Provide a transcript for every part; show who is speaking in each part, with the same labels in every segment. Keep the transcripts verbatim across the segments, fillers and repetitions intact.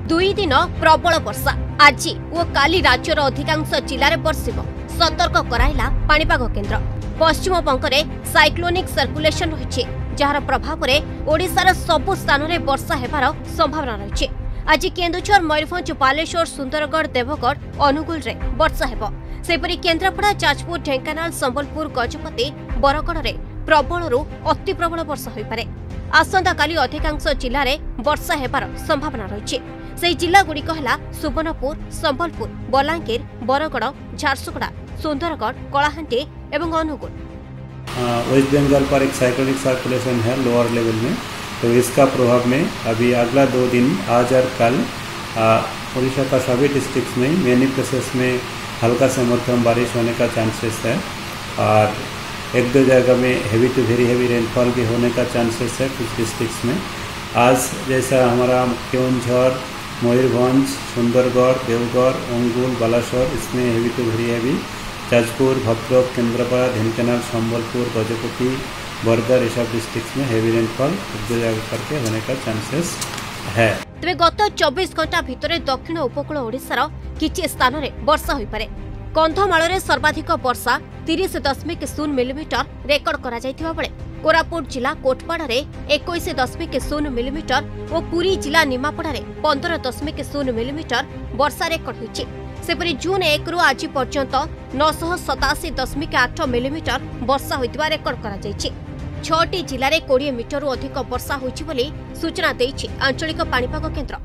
Speaker 1: दुई दिन प्रबल वर्षा आज और काली राज्यर अधिकांश जिले में बर्षिब सतर्क कराइला पाणीपाग केन्द्र। पश्चिम बंगरे साइक्लोनिक सर्कुलेशन रही जार प्रभाव में ओडिशार सबु स्थान में वर्षा हेबार संभावना रही। आज केन्दुझर मयूरभंज बालेश्वर सुंदरगढ़ देवगढ़ अनुगुल रे वर्षा हेब। सेपरि केन्द्रापड़ा जाजपुर ढेंकानाल संबलपुर गजपति बरगढ़ में प्रबलरू अति प्रबल वर्षा होइपारे। आसंता काली अधिकांश जिले में वर्षा हेबार संभावना रही। से जिला गुड़िक है सुवर्णपुर संबलपुर बलांगीर बरगढ़ झारसुगुड़ा सुंदरगढ़ कलाहांडी एवं अनुगुल।
Speaker 2: वेस्ट बंगाल पर एक साइक्लोनिक सर्कुलेशन है लोअर लेवल में, तो इसका प्रभाव में अभी अगला दो दिन आज और कल उड़ीसा का सभी डिस्ट्रिक्ट्स में मेनी प्लेसेस में हल्का से मध्यम बारिश होने का चांसेस है और एक दो जगह में heavy to very heavy rainfall भी होने का चांसेस है कुछ डिस्ट्रिक्ट्स में। आज जैसा हमारा केन्दुझर मयूरभंज सुंदरगढ़ देवगढ़ अंगुल बालासोर इसमें heavy to very heavy, Jajpur Bhadrak Kendrapara Dhenkanal Sambalpur Gajapati Bargarh ये सब डिस्ट्रिक्ट में हेवी रेनफॉल एक दो जगह करके होने का चांसेस है।
Speaker 1: तेरे गत चौबीस घंटा भितर दक्षिण उपकूल ओडिशार किछि स्थान में वर्षा होइपारे। कंधमाल में सर्वाधिक वर्षा तीस दशमिक शून्य मिलीमीटर रेकर्ड करा जायथिबा बेले कोरापुट जिला कोटपाड़ा में इक्कीस दशमिक शून्य मिलीमीटर और पुरी जिला निमापड़ा में पंद्रह दशमिक शून्य मिलीमीटर वर्षा रेकर्ड होइछि। सेपरि जून एक रु आज पर्यंत नौ सतासी दशमिक आठ मिलीमीटर वर्षा होइतिबा रेकर्ड करा जायछि। छटी जिले में बीस मीटर अधिक वर्षा होइछि बोली सूचना देइछि आंचलिक पाणीपाग केन्द्र।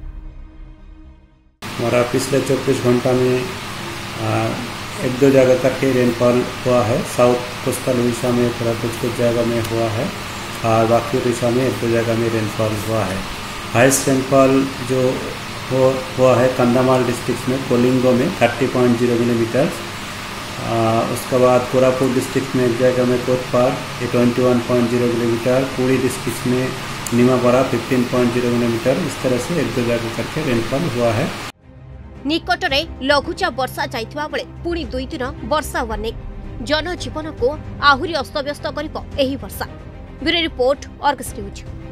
Speaker 2: हमारा पिछले चौबीस घंटा में आ, एक दो जगह करके रेनफॉल हुआ है। साउथ कोस्टल उड़ीसा में थोड़ा कुछ कुछ जगह में हुआ है और बाकी उड़ीसा में एक दो जगह में रेनफॉल हुआ है। हाईएस्ट रेनफॉल जो हो हुआ है कंधमाल डिस्ट्रिक्ट में कोलिंगो में तीस पॉइंट ज़ीरो मिलीमीटर। उसके बाद कोरापुट डिस्ट्रिक्ट में एक जगह में कोटपाड़ इक्कीस point zero millimetre, Puri district में निमापड़ा पंद्रह पॉइंट ज़ीरो मिलीमीटर। इस तरह से एक दो जगह करके रेनफॉल हुआ है।
Speaker 1: निकटरे लघुचाप वर्षा जाइथिबा बेले पुणी दुई दिन वर्षा वार्निंग जनजीवन को आहुरी अस्तव्यस्त करिब एही वर्षा। Bureau report Argus news.